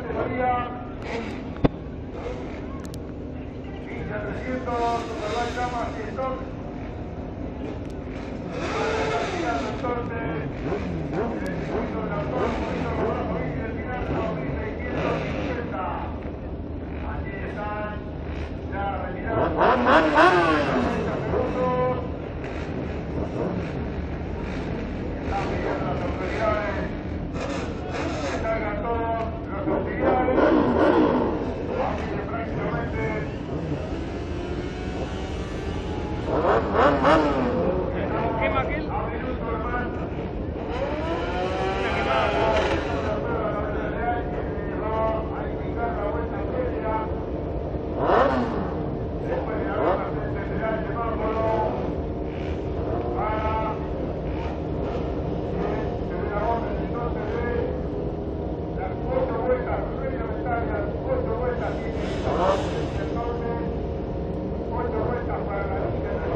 María. 15-300, Superbike Damas y Stock. Allí están ya retirados 30 segundos. Están pidiendo las autoridades que salgan todos los auxiliares. Así que prácticamente ¿Quema aquel? a minutos más. Una quemada. Después de la ronda se encenderá el semáforo para que se dé la orden entonces de las 8 vueltas reglamentarias, 8 vueltas y entonces 8 vueltas para la línea de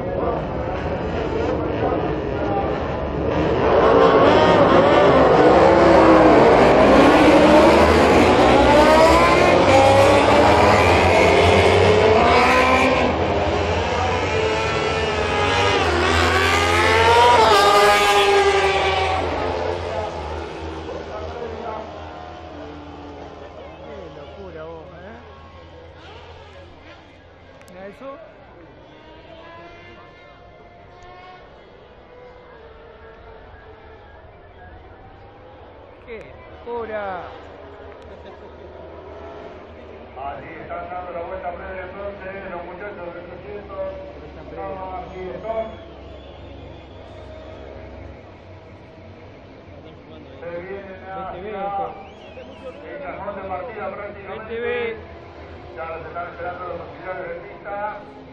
Eso. ¡Qué locura! Así están dando la vuelta previa entonces los muchachos de 300. Aquí están. Se vienen hacia el cajón de partida prácticamente. TV. Ya los están esperando los auxiliares de pista.